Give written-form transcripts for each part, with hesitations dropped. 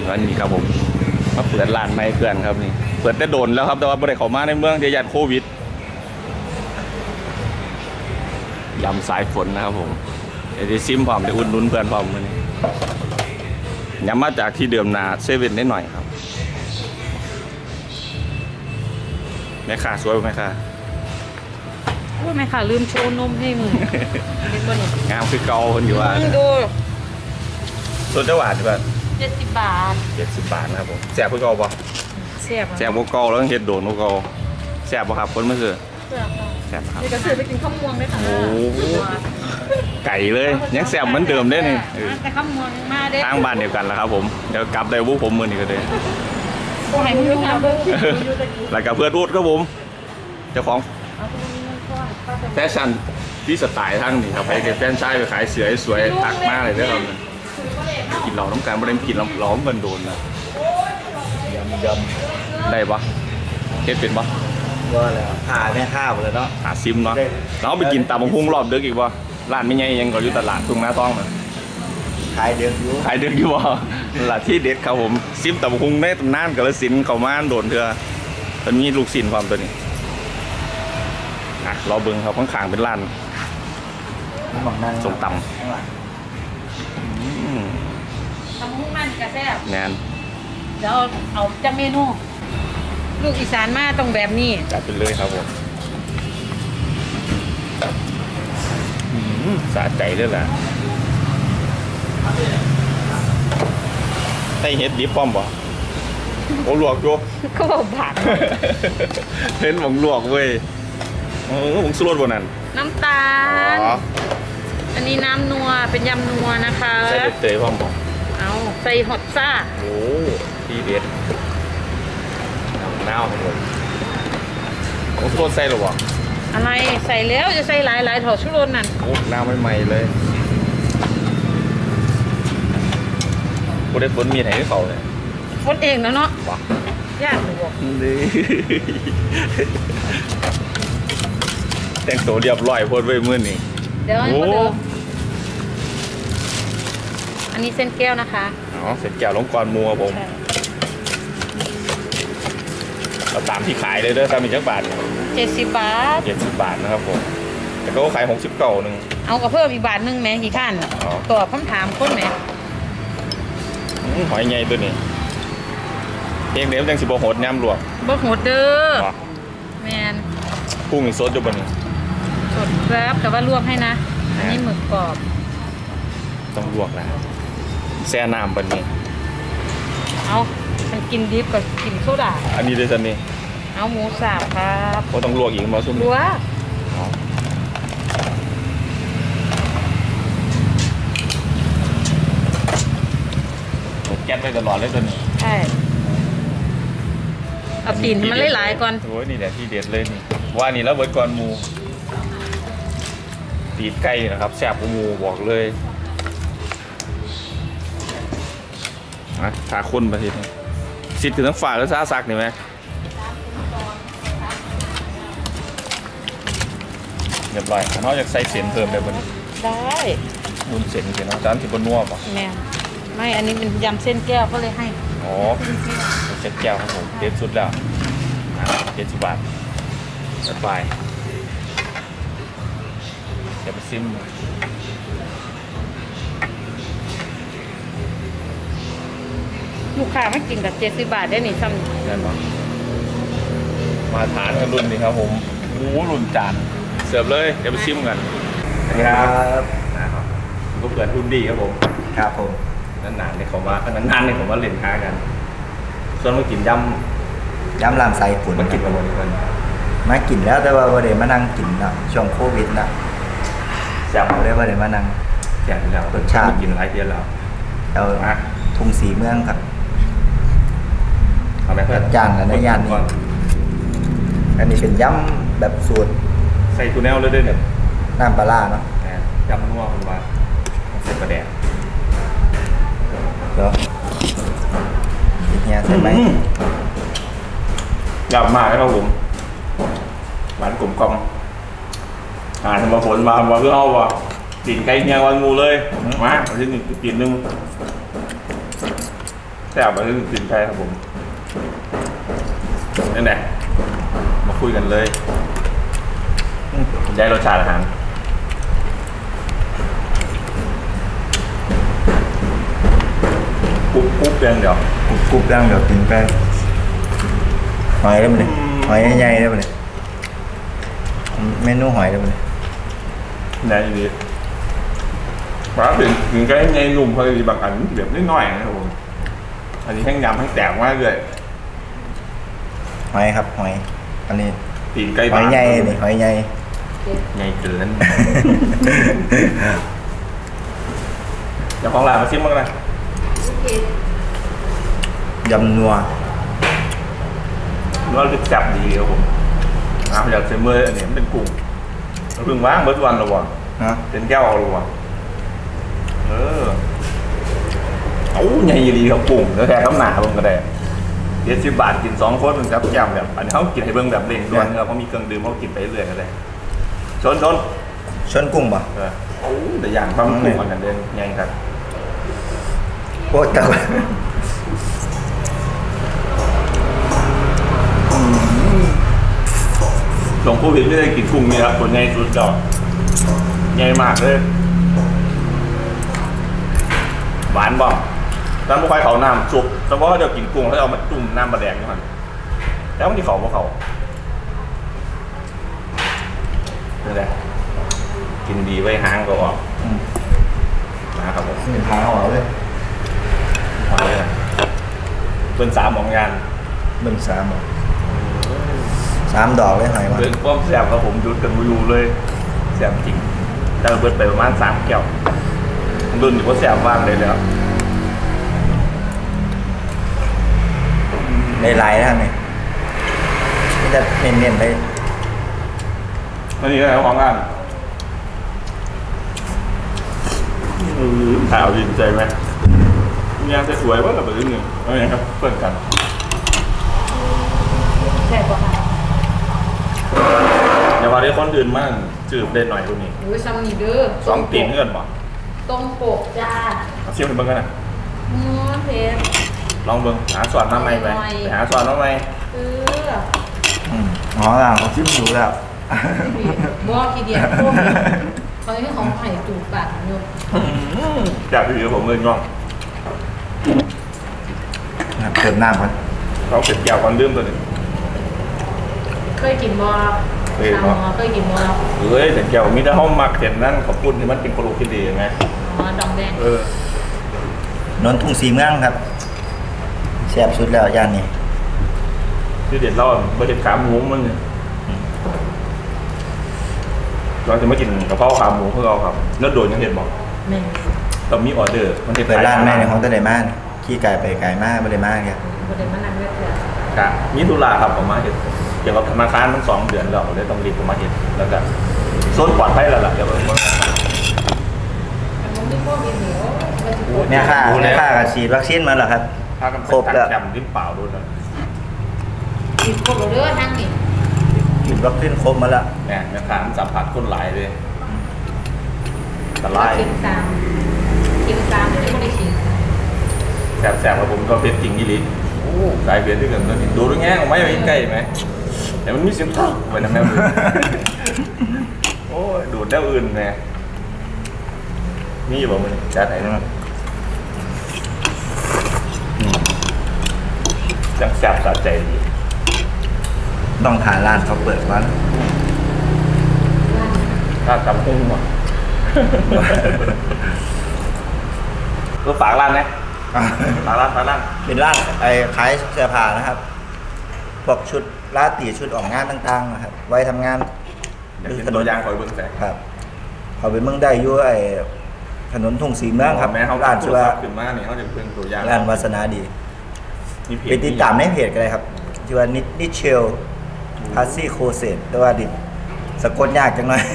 วันนี้ครับผมมาเปิดร้านไม้เพื่อนครับนี่เปิดได้โดนแล้วครับแต่ว่าไม่ได้เข้ามาในเมืองเดียยัดโควิดยำสายฝนนะครับผมเดี๋ยวซิมพร้อมเดี๋ยวอุ่นนุนเพื่อนพร้อมมันยำมาจากที่เดิมนาเซเว่นได้หน่อยครับแม่ค้าสวยไหมคะว่าแม่ค้าลืมโชว์นมให้มือเป็นบนงามคือเกาคนอยู่ว่าดูส่วนเจ้าหวานแบบ 70 บาท 70 บาทนะครับผมแซ่บพวกเกาปะแซ่บพวกเกาแล้วต้องเห็ดโดนพวกเกาแซ่บปะครับคนเมื่อคืนแซ่บครับนี่ก็ซื้อไปกินข้าวม่วงได้ค่ะโอ้ไก่เลยยังแซ่บเหมือนเดิมได้นี่แต่ข้าวม่วงมาได้ทางบ้านเดียวกันแล้วครับผมเดี๋ยวกลับได้พวกผมมือนี่ก็ได้ไหนมึงรู้ครับแล้วกับเพื่อนรูดครับผมเจ้าของแฟชั่นที่สไตล์ทั้งนี่ครับไปกับแฟนชายไปขายเสือสวยตักมากเลยเด้อครับกินเหล่าน้ำการไม่ได้กินล้อมเงินโดนนะยำได้ปะเฮ็ดเป็นปะว่าแล้วหาแม่ข้าวเลยเนาะหาซิมเนาะเราไปกินตำบักหุ่งรอบดึกอีกปะร้านไม่ใหญ่ยังก็อยู่ตลาดทุ่งนาต้องนะขายเดือดอยู่ปะร้านที่เด็ดครับผมซิมตำบักหุ่งในตำนานกาฬสินธุ์เขามาโดนเถื่อตอนนี้ลูกศิลป์ความตัวนี้รอเบิ้งครับข้างๆเป็นร้านส้มตำหุ้งมันกระแซ่บแน่นเดี๋ยวเอาจังเมนูลูกอีสานมาต้องแบบนี้จัดไปเลยครับผมสะใจด้วยล่ะไส้เฮ็ดดิบป้อมบ่โอ้ลวกอยู่ก็บอกผักเห็นหมองลวกเว้ยผงชูรสบนนั้นน้ำตาลอันนี้น้ำนัวเป็นยำนัวนะคะใส่เตยพร้อมเอาใส่ฮอตซ่าโอ้ที่เด็ดน้ำครับผมผงชูรสใส่หรือเปล่าอะไรใส่แล้วจะใส่หลายถอดชูรสนั่นโอ้น้ำใหม่ๆเลยโอ้ได้ฝนมีไหนให้เขาเลยฝนเองแล้วเนาะยากเลยบอกแต่งตัวเรียบร้อยโพดไว้มื้อนี้เดี๋ยวอันนี้เส้นแก้วนะคะอ๋อเส้นแก้วลงก่อนมัวผมเราตามที่ขายเลยเด้อตามมีจักบาท 70 บาท 70 บาทนะครับผมแต่ก็ขาย69นึงเอากับเพิ่มอีกบาทนึงไหมกี่ขั้นตอบคำถามคนไหมหอยใหญ่ตัวนี้เองเดี๋ยวจังสิบ่โหดย่ำลวกบ่โหดเด้อแมนกุ้งสดอยู่บนนี้สดครับแต่ว่าลวกให้นะอันนี้หมึกกรอบต้องลวกนะแช่น้ำบนนี้เอาฉันกินดิบกับกินโซดาอันนี้ด้วยจันนี่เอาหมูสับครับก็ต้องลวกอีกมาซุ่มลวกแก๊สไปตลอดเลยตัวนี้ใช่เอาตีนมันหลายๆก่อนโอ้ยนี่แหละที่เด็ดเลยนี่ว่านี่แล้วเบิร์ดก่อนหมูตีนไก่นะครับแซ่บกว่าหมูบอกเลยขาคนประเทศนี้สิทธิ์ถึงต้องฝากหรือซาซักนี่ไหมเรียบร้อยนอกจากใส่เส้นเพิ่มได้บนได้บุญเส้นเส้นน้ำตาลที่บนนัวป่ะแม่ไม่อันนี้เป็นยำเส้นแก้วก็เลยให้อ๋อเส้นแก้วครับผมเด็ดสุดแล้ว70 บาทสบายเดี๋ยวไปซิมลูกค้าไม่กินกับ70 บาทได้นี่ซ้ำนั่นหรอมาทานกันรุ่นนี้ครับผมหมูรุ่นจานเสิร์ฟเลยเดี๋ยวไปซิมกันครับก็เปิดรุ่นดีครับผมครับผมนานๆเนี่ยผมว่าเล่นค้ากันส่วนมากินยำลามไส้ฝุ่นมากินมาหมดเลยมากินแล้วแต่ว่าเดี๋ยวมานั่งกินนะช่วงโควิดนะแซ่บเลยว่าเดี๋ยวมานั่งแซ่บแล้วรสชาติกินหลายเดือนแล้วเอาทุ่งสีเมืองครับเอาไหมเพื่อนจานกันในย่านนี้อันนี้เป็นยำแบบสูตรใส่ทูแนลเลยด้วยเนี่ยน้ำปลาเนาะยำนัวคุณว่าใส่ปลาแดกเดี๋ยวใช่ไหมหยาบมากครับผมหวานกลมกล่อมทำมาผลมาเพื่อเอาว่ะตีนไก่เฮียวันงูเลยมาเอาที่หนึ่งตีนนึงแซ่บมาถึงสินไทยครับผมนั่นแหละมาคุยกันเลยได้รสชาติอาหารกุ๊บเรื่องเดียวกรุบย่างเดี๋ยวกินไปหอยได้ไหมเนี่ยหอยใหญ่ๆได้ไหมเนี่ยเมนูหอยได้ไหมเนี่ยไหนดีมาถึงก็ให้ไงหนุ่มพอดีบางอันแบบนิดหน่อยนะครับผมอันนี้แห้งยำแห้งแตกมากเลยหอยครับหอยอันนี้ตีนไก่หอยใหญ่นี่หอยใหญ่ใหญ่เกินเดี๋ยวของร้านมาชิมมั้งนะยำนัวว่าจะจับดีครับผมอยากเซมเมอร์อันนี้เป็นกุ้งเพิ่งว่างเมื่อวันระวังฮะเป็นแก้วเอาระวังเอาใหญ่ดีครับกุ้งแล้วแค่ข้าวหนาลงก็ได้70 บาทกิน2 คนมันครับแก้มแบบอันนี้เขากินให้เบิ่งแบบเร่งด่วนเขามีเครื่องดื่มเขากินไปเรื่อยก็ได้ชนชนกุ้งป่ะโอ้แต่อย่างบางกุ้งกันเดินใหญ่ครับโอ้แต่ว่าหลวงพ่อวิทย์ไม่ได้กินกุ้งนี่ครับตัวใหญ่สุดยอดใหญ่มากเลยหวานบ้างตอนพวกใครเขาน้ำซุปเฉพาะเขาจะกินกุ้งเขาเอามาจุ่มน้ำปลาแดงนี่มันแล้วมันที่เขานี่แหละกินดีไว้หางก็ออกนะครับผมเป็นทางเอาเลยมาเลยเป็น3 ของงานเบิ่ง3บ่3 ดอกเลยหอยมาเป็นความแสบครับผมหยุดกันอยู่เลยแสบจริงแต่เบิดไปประมาณ3 แก้วรุ่นอยู่ว่าแสบมากเลยครับหลายๆนะนี่นี่จะเน้นๆเลยอันนี้อะไรของงานข่าวดีใจไหมงานจะสวยว่าแบบนี้อะไรครับเพื่อนกันแซ่บกว่าค่ะอย่าว่าได้คนอื่นมากจืดเด่นหน่อยตรงนี้หรือซัมนี่เด้อ 2 ตีนเงื่อนบ่ตรงปกจ้าเอาเชี่ยวไปเบิ่งกันนะเพชรลองเบิ่งหาสอนมาใหม่ไปหาสอนมาใหม่อ๋อเขาจิ้มดูแล้วบ่ขี้เดียดพวกเขาให้ของไผ่จูบปากอยู่จากที่ผมเงินง่องเติมน้ำก่อนเขาเสร็จแก้วก่อนลืมตัวหนึ่งเคยกินบ่เคยกินบ่เฮ้ยแต่แก้วมีแต่ห้องมักเห็นนั่นขอบคุณที่มันเป็นโปรตีนดีไงดองแดงนนทุ่งสีเมืองครับแซ่บสุดแล้วย่านนี้ที่เด็ดเราบริเวณขาหมูมันเนี่ยเราจะไม่กินกระเพราขาหมูเพื่อเราครับแล้วโดนยังเห็นบอกแม่ต้องมีออเดอร์มันจะเปิดร้านแม่ในของตะไดมานขี้ไก่ไปไก่มากไม่ได้มากครับบ่ได้มานั่งเลือกเถื่อครับมีตุลาครับผมมาเห็นเกี่ยวกับธนาคารมัน2 เดือนแล้วเลยต้องรีบผมมาเห็นแล้วก็โซนปลอดภัยแล้วล่ะเดี๋ยวผมมันมีพวกเหนียวมันจะปวดเนี่ยค่ากับฉีดวัคซีนมาแล้วครับพากันไปครบแล้วจำริมเปล่าด้วยนะกินพวกเราเด้อทั้งนี่ฉีดวัคซีนครบมาแล้วเนี่ยนะครับสัมผัสคนหลายเลยแต่ไล่กินตามไม่ได้กินแสบๆกับผมก็เป็นจริงยี่ลิโอ้สายเบียร์ด้วยกันแล้วนี่ดูด้วยแง่ของไม้ไว้ใกล้ไหมแต่มันมีเสียงทักไว้นะแม่มือโอ้ยดูดแล้วอื่นไงนี่อยู่บ่มึงจ้าไหนนะจังแสบสะใจดีต้องทานร้านเขาเปิดวันถ้าจำหุ้งว่ะก็ฝากร้านนะฝากร้านเป็นร้านขายเสื้อผ้านะครับพวกชุดราตรีชุดออกงานต่างๆนะครับไว้ทำงานเดี๋ยวเป็นตัวอย่างคอยเบิ่งแสงครับเขาไปเมืองได้อยู่ถนนทุ่งสีเมืองครับแม่เขาร้านชื่ชื่ออว่าว่าขึ้นมาเนี่ยเขาจะเป็นตัวอย่างร้านวาสนาดีไปติดตามในเพจกันเลยครับชื่อว่านิเชลพาซี่โคเซตแต่ว่าดิสะกดยากจังหน่อย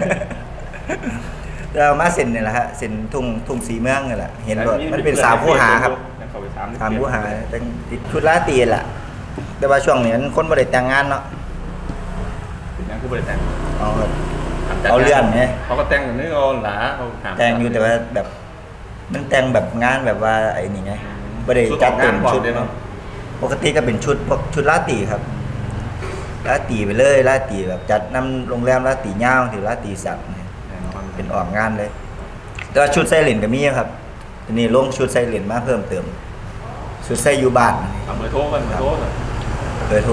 เรามาเซ็นเนี่ยแหละฮะเซ็นทุ่งสีเมืองนี่แหละเห็นรถมันเป็นสาวผู้หาครับสามผู้หาแต่งติดชุดราตรีแหละแต่ว่าช่วงนี้คนบ่ได้แต่งงานเนาะเป็นยังคือบ่ได้แต่งเอาเลื่อนไงเขาก็แต่งอย่างนี้เอาหลาเขาแต่งอยู่แต่ว่าแบบมันแต่งแบบงานแบบว่าไอ้นี่ไงไม่ได้จัดเต็มชุดเนาะปกติก็เป็นชุดพวกชุดลาตรีครับลาตรีไปเลยลาตรีแบบจัดน้ำโรงแรมลาตรีย่างถือลาตรีสักเป็นออกงานเลยแต่ว่าชุดไซเลนก็มีครับทีนี้ลงชุดไซเลนมาเพิ่มเติมชุดไซยูบานเอาเบอร์โทรกันเบอร์โทรกันเบอร์โทร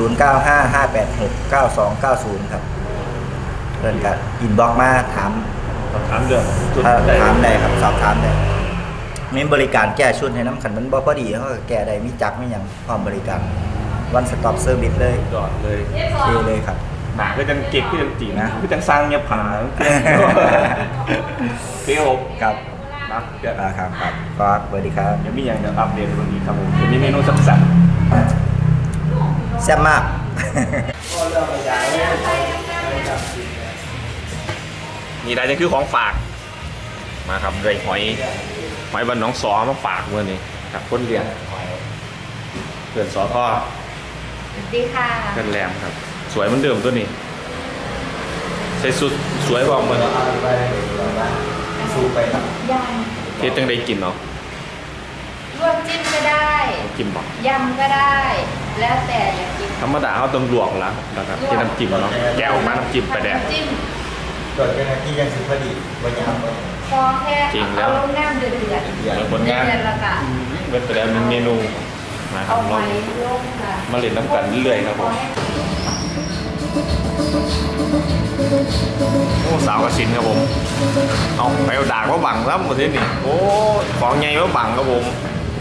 0955869290ครับเพิ่นก็อินบ็อกมาถามถามเรื่องถามได้ครับสอบถามได้มีบริการแก้ชุดให้น้ำขันมันบ่พอดีเขาก็แก้ได้มีจักรมีหยังพร้อมบริการวันสต็อปเซอร์วิสเลยจอดเลยเทเลยครับหนาก็จังเก็บก็จังจีนะก็จังสร้างเงียบผาเตี้ยวครับนะเดี๋ยวครับครับสวัสดีครับยังมีอย่างจะอัปเดตวันนี้ครับผมจะมีเมนูสับแซ่บมากนี่ได้จะคือของฝากมาครับเลยหอยบันน้องสอมาฝากเมื่อนี้ครับคนเรียนเพื่อนสอท่อสวัสดีค่ะเพื่อนแรมครับ สวยเหมือนเดิมตัวนี้ใส่สุดสวยกว่าเหมือนสู้ไปครับยเฮ็ดจังได้กินเนาะำลวกจิ้มก็ได้กินบอกยำก็ได้ แล้วแต่อยากกินธรรมดาเขาต้องลวกแล้วนะครับที่น้ำจิ้มเนาะแก้วมาน้ำจิ้มไปแดกน้ำจิ้มตรวจเป็นอาที่ยังสุพอดีวันยามก็ฟองแค่จริงแล้วเอาลงน้ำเดือดเดี๋ยวผลงานเดือดแล้วก็เว็บไปแล้วเป็นเมนูมาครัเอาบไว้เราลงค่ะมาเล่นน้ำกันเรื่อยๆครับผมโอ้สาวกระสินครับผมเอาไปเอาดากว่าบังครับหมดที่นี่โอ้ของใหญ่ว่าบังครับผม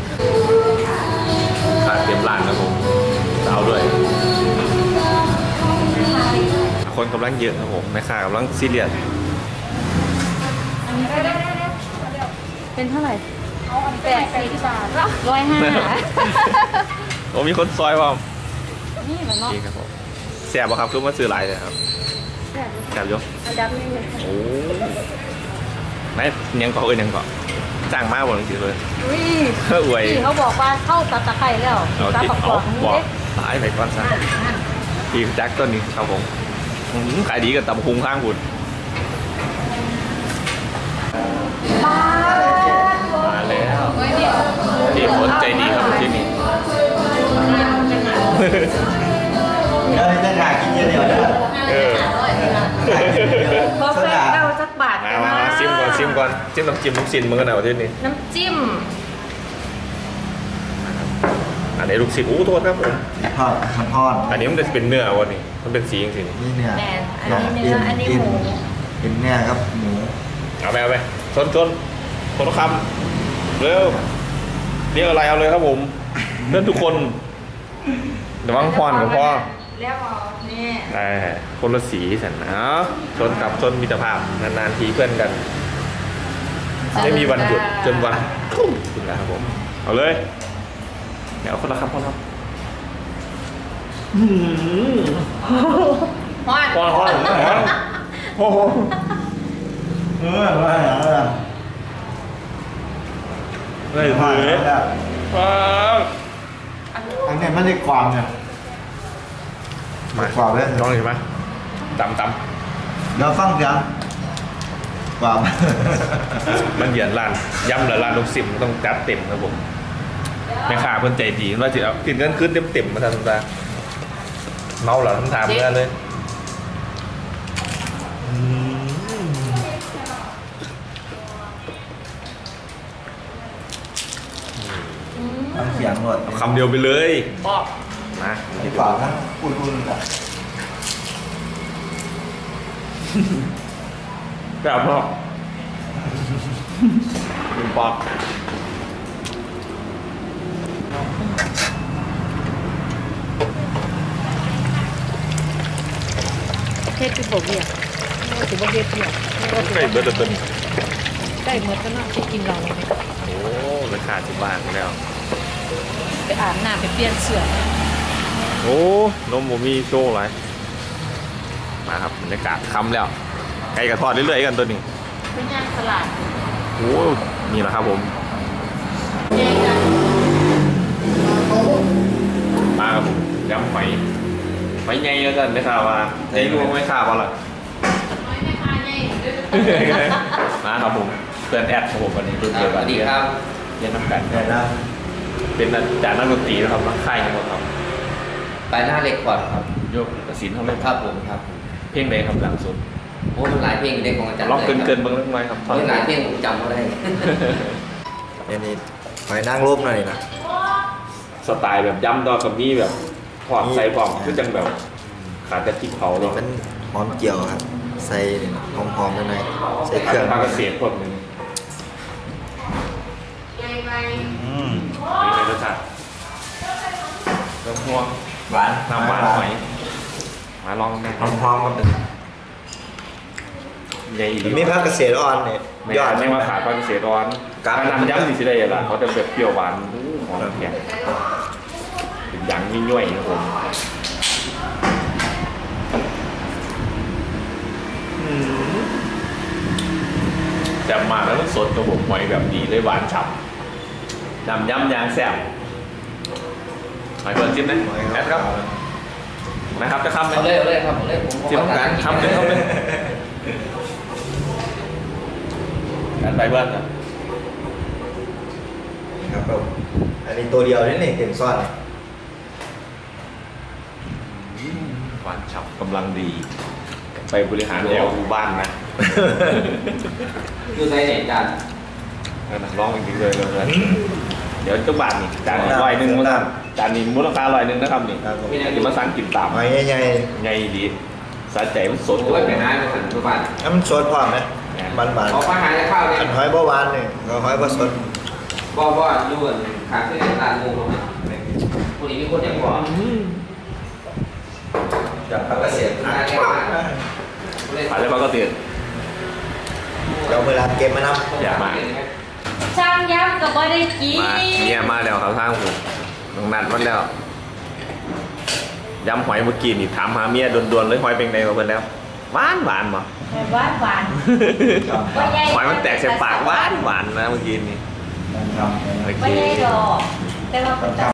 ขาดเตรียมร้านครับผมสาวด้วยคนกำลังเยอะครับผมแม่ค้ากำลังซีเรียสเป็นเท่าไหร่80 บาท105 โอ้มีคนซอยว่านี่มันเนาะจริงครับผมแสบป่ะครับคือมาซื้อหลายเลยครับแสบอยกอันดับหนึงโอ้ไหนยังเกาะยังเกาะจ้างมากหมดจริงๆเลยอุ้ยอวยพี่เขาบอกว่าเข้าตัดตะไคร้แล้วเอาตัดที่ปักกเอาอกนี่บอกเด้ตายไปก่อนซะทีมแจ็คต้นนี้ครับผมขายดีกับตำคุ้งข้างคุณบ้ามาแล้วที่คนใจดีครับที่นี่จะหากินเยอะเดี๋ยวนะเออเพอร์เฟกต์เอาสักบาทมาซิมก่อนจิ้มน้ำจิ้มลูกชิ้นมึงกันเอาที่นี่น้ำจิ้มอันนี้ลูกชิ้นอู้โทษครับผมทอดทอดอันนี้มันจะเป็นเนื้อวันนี้มันเป็นสีจริงนี่เนี่ยแมนอันนี้เนื้ออันนี้หมูเป็นเนี่ยครับหมูๆเอาไปชนคนคำเร็วเรียกอะไรเอาเลยครับผมเพื่อนทุกคนเดี๋ยววังพรกับพ่อแล้วเอานี่ได้คนละสีสันนะชนกับชนมิตรภาพนานๆทีเพื่อนกันไม่มีวันหยุดจนวันทุ่มถึงแล้วครับผมเอาเลยเดี๋ยวคนละคำฮอนพอนโอ้โหว่าอย่างไรเลยเลยว้าวอันนี้ไม่ได้ความเนี่ยมาความเลยลองเห็นไหมตำเราฟังเสียงความมันเหยียดร้านย้ำละร้านลูกซิมต้องจัดเต็มครับผมแม่ค้าเพิ่นใจดีว่าจะเอากินเงินขึ้นเต็มมาทันตาเมาเหรอทั้งถามเพื่อนเลยฟังเสียงหมดเอาคำเดียวไปเลยบอกนะดีกว่านะอุ่นๆอ่ะแบบพ่อคุณปอกเทศที่บอกเรียกถือว่าเรียกเรียกใกล้เบิร์ดเติมได้เหมือนกันเนาะที่กินเราเลยโอ้ราคาสิบบาทแล้วไปอาบน้ำไปเปลี่ยนเสื้อโอ้นมโมมีโชว์ไรมาครับบรรยากาศค่ำแล้วไก่กระทอดเรื่อยๆกันตัวนี้เป็นย่างตลาดโอ้นี่แหละครับผมแยกกันมาครับผมยำไฟไงแล้วกันไม่ทราบว่าไอ้ลูกไม่ทราบว่าล่ะน้อยแม่ค้าใหญ่มาครับผมเพื่อนแอดของผมวันนี้รุ่นเดียวกันดีครับเรียนน้ำกันเดี๋ยวนะเป็นอาจารย์นักดนตรีนะครับนักค่ายนะครับไปหน้าเล็กก่อนครับโยกกระสินเท่าไหร่ครับผมครับเพลงใดครับหลังสุดโอ้มันหลายเพลงเด็กของอาจารย์ล็อกเกินลยเกินๆเบางเล็กน้อยครับครับหลายเพลงผมจำไม่ได้นี่หอยนางรมหน่อยนะสไตล์แบบย้ำดอกกับนี่แบบถอดใส่ฟองคือจังแบบขาดแต่จิกเผานี่เนาะมันหอมเจียวครับใส่หอมๆหน่อยๆใส่เครื่องภาคเกษตรพวกนึงอืมนี่ในรสชาติเริ่มห่วงหวานน้ำหวานหอยมาลองกันหอมๆครับใหญ่ดีมีภาคเกษตรอ่อนเนี่ยไม่ยอดไม่มาขาดภาคเกษตรร้อนการนำย้ำสิได้ละเขาจะแบบเปรี้ยวหวานหอมแข็งเป็นอย่างยิ่งย่อยครับผมแต่มาแล้วมันสดกระบอกหอยแบบดีเลยหวานฉ่ำนำย้ำยางแซ่บหอยเปิดจิ้มนะแอดครับนะครับจะข้ามไหมเอาเลยครับเอาเลยผมจิ้มกันข้ามเลยข้ามเลยกันไปเบิ้ลนะครับผมอันนี้ตัวเดียวนี่เต็มซ่อนเลยหวานฉ่ำกำลังดี ไปบริหารแอลบ้านนะอยู่ในไหนอาจารย์นักร้องจริงๆเลยเดี๋ยวเจ้าบาทนี่จานนี้100มั้งครับจานนี้มูลค่า100นะครับนี่ครับผมจะมาสั่งกินตามหอยใหญ่ไงดีสาใจมันสดโอ้ยไปหาไปสั่งทุกวันๆน้ำสดพร้อมไหมบานออกมาหาข้าวเนี่ยๆอันหอยบ่หวานเนี่ยก็หอยบ่สดบ่อยู่ขาดที่ตลาดงูผมคนนี้มีคนอยากบอกจากภาคเกษตรหาแก้มาเลยผ่านเลยปกติเราเวลาเก็บมานับอย่ามาช่างย้ำกับบ่ได้กินมาเนี่ยมาแล้วครับทางผมน้องนัดมันแล้วยำหอยเมื่อกี้นี่ถามหาเมียดวนๆเลยหอยเป็นไงมาเพิ่นแล้วหวานหวานบ่หวานหวานหอยมันแตกใส่ปากหวานหวานนะเมื่อกี้นี่ครับโอเคไม่ได้ดอกแต่ว่าเป็น